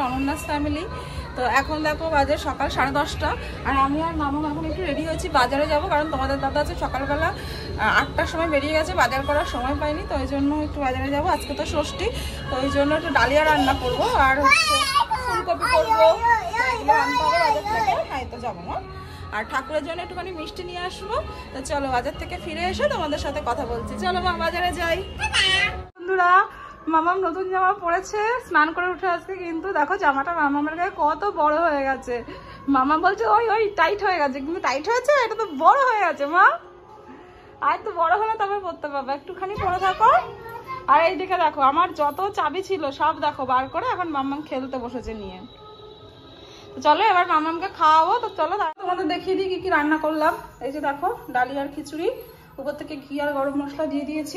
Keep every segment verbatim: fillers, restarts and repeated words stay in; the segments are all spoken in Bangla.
অনন্যাস ফ্যামিলি। তো এখন দেখো বাজে সকাল সাড়ে দশটা, আর আমি আর মামা এখন একটু রেডি হয়েছি, বাজারে যাব। কারণ তোমাদের দাদা আছে সকালবেলা আটটার সময় বেরিয়ে গেছে, বাজার করার সময় পাইনি, তো ওই জন্য একটু বাজারে যাব। আজকে তো ষষ্ঠী, তো ওই জন্য একটু ডালিয়া রান্না করবো আর হচ্ছে ফুলকপি করবো, এগুলো আনতে হবে বাজার থেকে। হ্যাঁ, তো যাবো না, আর ঠাকুরের জন্য একটুখানি মিষ্টি নিয়ে আসবো। তো চলো বাজার থেকে ফিরে এসে তোমাদের সাথে কথা বলছি। চলো মা বাজারে যাই। বন্ধুরা, মামাম নতুন জামা পরেছে, স্নান করে উঠে আজকে, কিন্তু দেখো জামাটা মামামের গায়ে কত বড় হয়ে গেছে। মামা বলছে ওই ওই টাইট হয়ে গেছে, কিন্তু টাইট হয়েছে, এটা তো বড় হয়ে গেছে। মা আর তো বড় হলে তবে পরতে পারবে, একটুখানি পরে থাকো। আর এইদিকে দেখো আমার যত চাবি ছিল সব দেখো বার করে এখন মামাম খেলতে বসেছে নিয়ে। তো চলো এবার মামামকে খাওয়াবো। তো চলো তোমাদের দেখিয়ে দিই কি কি রান্না করলাম। এই যে দেখো ডালি আর খিচুড়ি, উপর থেকে ঘি আর গরম মশলা দিয়ে দিয়েছি।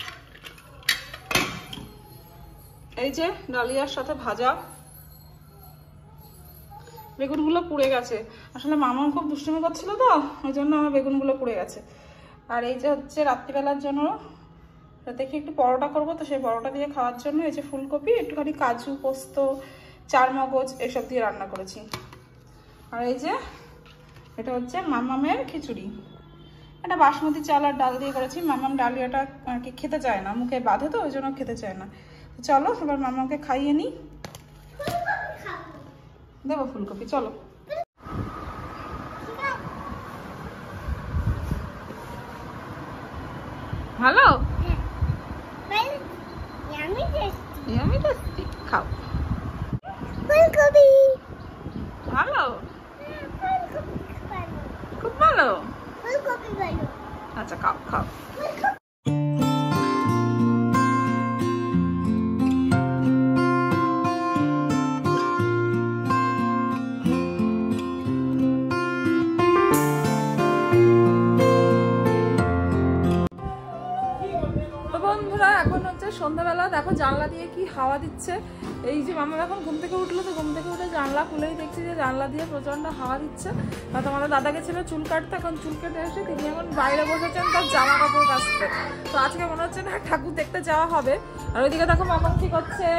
এই যে ডালিয়ার সাথে ভাজা, বেগুনগুলো পুড়ে গেছে, আসলে মামাম খুব দুষ্টুমি করছিল তো ওই জন্য আমার বেগুনগুলো পুড়ে গেছে। আর এই যে হচ্ছে রাত্রিবেলার জন্য দেখি একটু পরোটা করবো, তো সেই পরোটা দিয়ে খাওয়ার জন্য এই যে ফুলকপি, একটুখানি কাজু, পোস্ত, চার মগজ এসব দিয়ে রান্না করেছি। আর এই যে এটা হচ্ছে মামামের খিচুড়ি, এটা বাসমতি চাল আর ডাল দিয়ে করেছি। মামাম ডালিয়াটা আর কি খেতে চায় না, মুখে বাঁধে, তো ওই জন্য খেতে চায় না। চলো এবার মামাকে খাইয়ে নি, দেবো ফুলকপি। চলো ভালো খাও ফুলকপি, ভালো খুব ভালো, আচ্ছা খাও খাও। এখন হচ্ছে সন্ধ্যাবেলা, দেখো জানলা দিয়ে কি হাওয়া দিচ্ছে। এই যে মামা এখন ঘুম থেকে উঠলো, তো ঘুম থেকে উঠে জানলা খুলেই দেখছি যে জানলা দিয়ে প্রচন্ড হাওয়া দিচ্ছে। আর তোমাদের দাদাকে ছিল চুল কাটতে, এখন চুল কেটে এসে তিনি এখন বাইরে বসেছেন তার জামা কাপড় কাচতে। তো আজকে মনে হচ্ছে না ঠাকুর দেখতে যাওয়া হবে। আর ওইদিকে দেখো মামা কি করছে,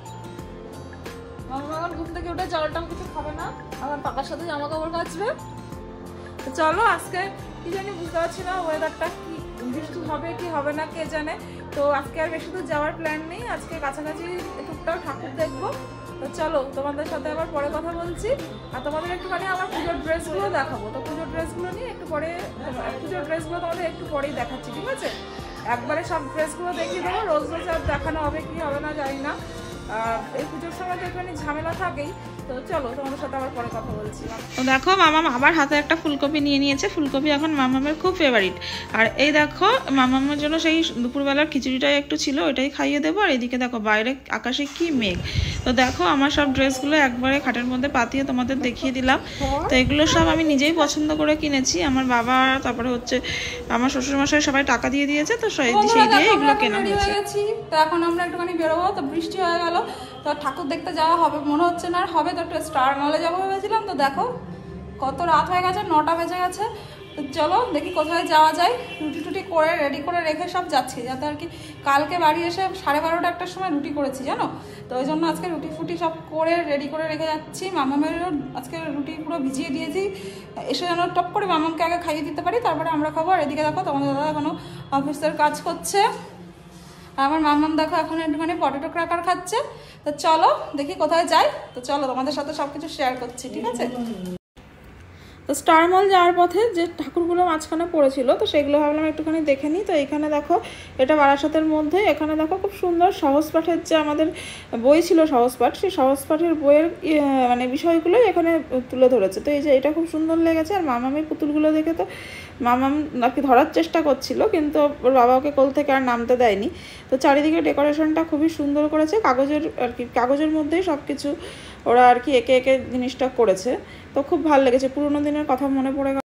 মামা এখন ঘুম থেকে উঠে জলটাও কিছু খাবে না, আমার পাপার সাথে জামা কাপড় কাচবে। তো চলো আজকে কি জানি বুঝতে পারছি না ওয়েদারটা, কি বৃষ্টি হবে কি হবে না কে জানে। তো আজকে আর বেশি দূর যাওয়ার প্ল্যান নেই, আজকে কাছাকাছি টুকটাক ঠাকুর দেখবো। তো চলো তোমাদের সাথে আবার পরে কথা বলছি, আর তোমাদের একটুখানি আমার পুজোর ড্রেসগুলো দেখাবো। তো পুজোর ড্রেসগুলো নিয়ে একটু পরে, পুজোর ড্রেসগুলো তোমাদের একটু পরেই দেখাচ্ছি, ঠিক আছে? একবারে সব ড্রেসগুলো দেখিয়ে দেবো, রোজ রোজ আর দেখানো হবে কি হবে না জানি না। এই পুজোর সময় তো একটুখানি ঝামেলা থাকেই। তো চলো তোমাদের সাথে আবার পরে কথা বলছি। তো দেখো মামাম আবার হাতে একটা ফুলকপি নিয়ে নিয়েছে, ফুলকপি এখন মামামের খুব ফেভারিট। আর এই দেখো মামামের জন্য সেই দুপুরবেলার খিচুড়িটাই একটু ছিল, ওইটাই খাইয়ে দেবো। আর এদিকে দেখো বাইরে আকাশে কি মেঘ। তো দেখো আমার সব ড্রেসগুলো একবারে খাটের মধ্যে পাতিয়ে তোমাদের দেখিয়ে দিলাম। তো এগুলো সব আমি নিজেই পছন্দ করে কিনেছি, আমার বাবা তারপরে হচ্ছে আমার শ্বশুরমশাই সবাই টাকা দিয়ে দিয়েছে, তো সেই দিয়ে এগুলো কেনা হয়েছে। তো এখন আমরা একটুখানি বেরোবো, তো বৃষ্টি হয়ে গেল, তো ঠাকুর দেখতে যাওয়া হবে মনে হচ্ছে না, আর হবে। তো একটু স্টার মলে যাবো ভেবেছিলাম, তো দেখো কত রাত হয়ে গেছে, নটা বেজে গেছে। তো চলো দেখি কোথায় যাওয়া যায়, রুটি টুটি করে রেডি করে রেখে সব যাচ্ছি, যাতে আর কি কালকে বাড়ি এসে সাড়ে বারোটা একটার সময় রুটি করেছি জানো। তো ওই জন্য আজকে রুটি ফুটি সব করে রেডি করে রেখে যাচ্ছি। মামামেরও আজকে রুটি পুরো ভিজিয়ে দিয়েছি, এসে যেন টপ করে মামামকে আগে খাইয়ে দিতে পারি, তারপরে আমরা খাবো। আর এদিকে দেখো তোমাদের দাদা এখনো অফিসের কাজ করছে, আমার মামাম দেখো এখন একটুখানি পটেটো ক্র্যাকার খাচ্ছে। তো চলো দেখি কোথায় যাই, তো চলো তোমাদের সাথে সবকিছু শেয়ার করছি, ঠিক আছে? তো স্টার মল যাওয়ার পথে যে ঠাকুরগুলো মাঝখানে পড়েছিল, তো সেগুলো ভাবলাম একটুখানি দেখে নিই। তো এখানে দেখো এটা বারাসাতের মধ্যে, এখানে দেখো খুব সুন্দর সহজ পাঠের যে আমাদের বই ছিল সহজ পাঠ, সেই সহজ পাঠের বইয়ের মানে বিষয়গুলো এখানে তুলে ধরেছে। তো এই যে এটা খুব সুন্দর লেগেছে। আর মামামের পুতুলগুলো দেখে তো মামাম আর কি ধরার চেষ্টা করছিল, কিন্তু ওর বাবা ওকে কোল থেকে আর নামতে দেয়নি। তো চারিদিকে ডেকোরেশনটা খুবই সুন্দর করেছে, কাগজের আর কি কাগজের মধ্যেই সব কিছু ওরা আর কি একে একে জিনিসটা করেছে। তো খুব ভালো লেগেছে, পুরোনো দিনের কথা মনে পড়ে গেল।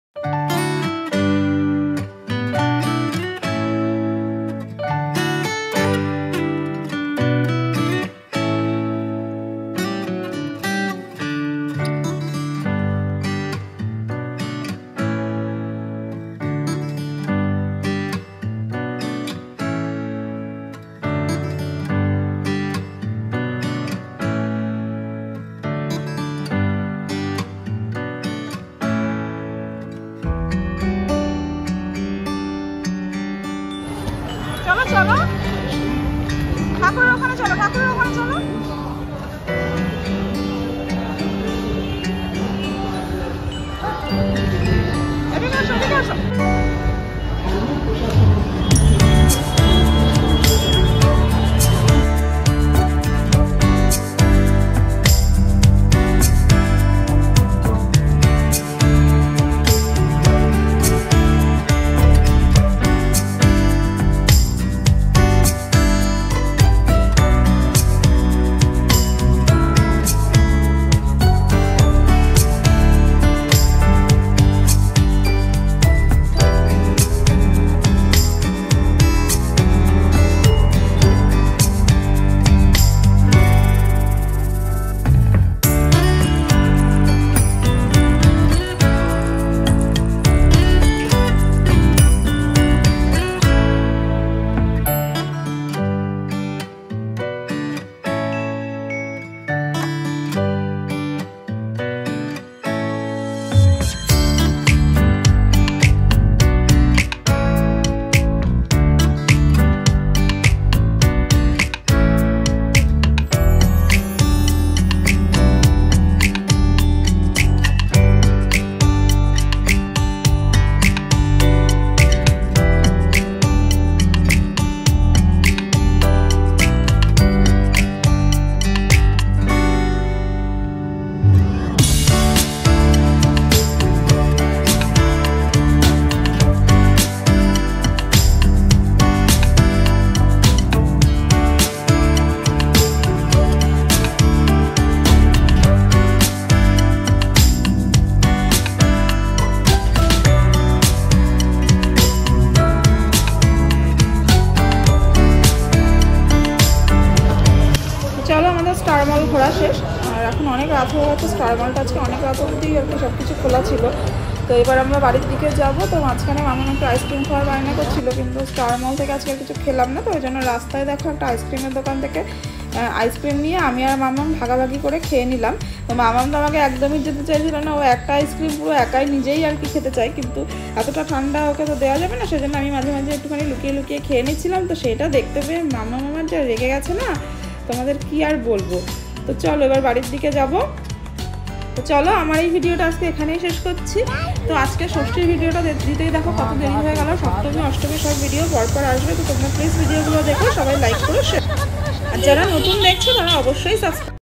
অনেক রাত হয়ে গেছে, স্টার মলটা আজকে অনেক রাত অবধি আর কি সব কিছু খোলা ছিল। তো এবার আমরা বাড়ির দিকে যাবো। তো মাঝখানে মামা একটু আইসক্রিম খাওয়ার বায়না করছিল, কিন্তু স্টার মল থেকে আজকে কিছু খেলাম না, তো ওই জন্য রাস্তায় দেখো একটা আইসক্রিমের দোকান থেকে আইসক্রিম নিয়ে আমি আর মামাম ভাগাভাগি করে খেয়ে নিলাম। তো মামাম তো আমাকে একদমই যেতে চাইছিল না, ও একটা আইসক্রিম পুরো একাই নিজেই আর কি খেতে চায়, কিন্তু এতটা ঠান্ডা ওকে তো দেওয়া যাবে না, সেজন্য আমি মাঝে মাঝে একটুখানি লুকিয়ে লুকিয়ে খেয়ে নিচ্ছিলাম। তো সেটা দেখতে পেয়ে মামা মামার যা রেগে গেছে না, তোমাদের কি আর বলবো। তো চলো এবার বাড়ির দিকে যাবো। তো চলো আমার এই ভিডিওটা আজকে এখানেই শেষ করছি। তো আজকে ষষ্ঠীর ভিডিওটা দিতেই দেখো কত দেরি হয়ে গেল, সপ্তমী অষ্টমী সব ভিডিও পরপর আসবে। তো তোমরা প্লিজ ভিডিওগুলো দেখো, সবাই লাইক করো, শেয়ার, আর যারা নতুন দেখছো তারা অবশ্যই সাবস্ক্রাইব